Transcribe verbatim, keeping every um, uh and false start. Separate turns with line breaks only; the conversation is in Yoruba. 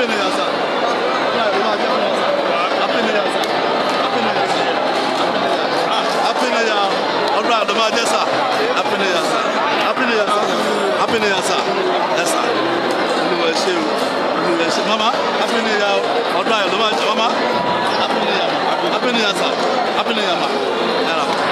Happy New Year, sir. Happy New Year, sir. Happy New Year, sir. Happy New Year. All right, the man, yes, sir. Happy New Year, sir. Happy New Year, sir. Happy New Year, sir. Yes, sir. Mama, Happy New Year. All right, the man, Mama. Happy New Year. Happy New Year, sir. Happy New Year, ma.